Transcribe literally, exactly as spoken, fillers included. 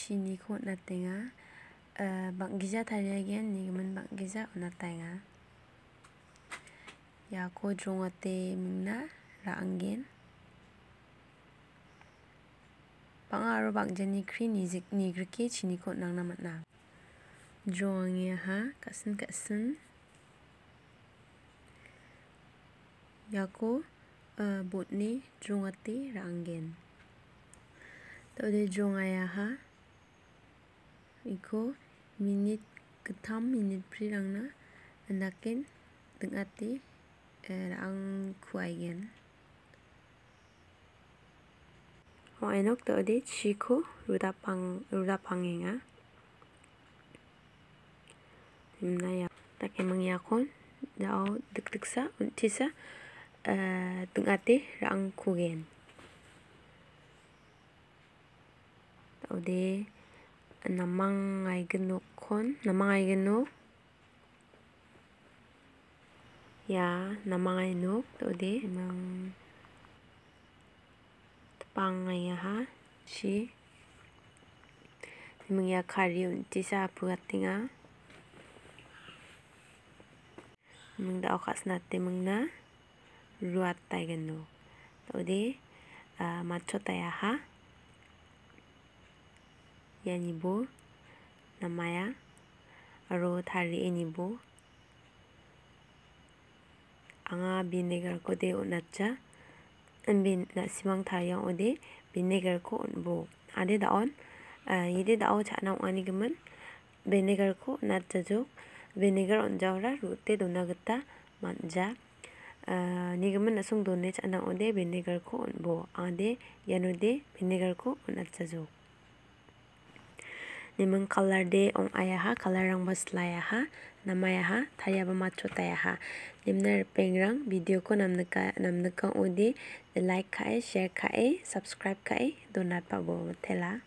chini ko natenga bang giza tariagen ni gemen bang giza natenga ya ko drongate mingna ra anggen bang aro bang jani kri ni zik ni grike chini ko nang namat na drongnya ha kasen kasen ya ko uh, bot ni drongate ra anggen tode drongaya ha iko minit ketam minit prirangna andakin tengati uh, ang kuaigen ho enok tode chiko rudapang rudapangenga timna ya take mangyakon dao dik-diksa untisa uh, tengati ang kugen tode namang ay genok kon namang ay genok ya namang ay nok tode namang tepang ay ha si namang ya kari unti sa pugatinga namang dao kas nate mangna ruat ay genok tode uh, machot ay ha yanibo namaya aro thari enibo anga vinegar ko de unacha ambin na simang thariang ode vinegar ko unbo ade daon uh, yede dao chana ani gemen vinegar ko unacha jok vinegar onjawra rute dona gita manja uh, ni gemen nasung done chana ode vinegar ko unbo ade yanode vinegar ko unacha jok nimang color de ong ayaha color rang baslaya ha namaya ha thaya ba machota ha nimna pengrang video ko namnaka namnaka ode like khae share khae subscribe khae donat pabo thela